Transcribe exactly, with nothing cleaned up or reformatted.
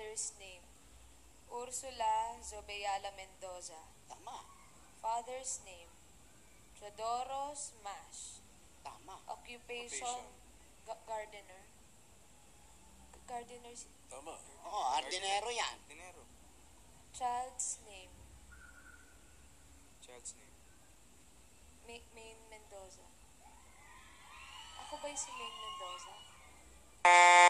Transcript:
Mother's name, Ursula Zobeyala Mendoza. Tama. Father's name, Teodoro Smash. Tama. Occupation, ga- gardener. G- Gardener. si- Tama. Oo, hardinero yan. Dinero. Child's name, Child's name. Ma- Maine Mendoza. Ako ba yung si Maine Mendoza?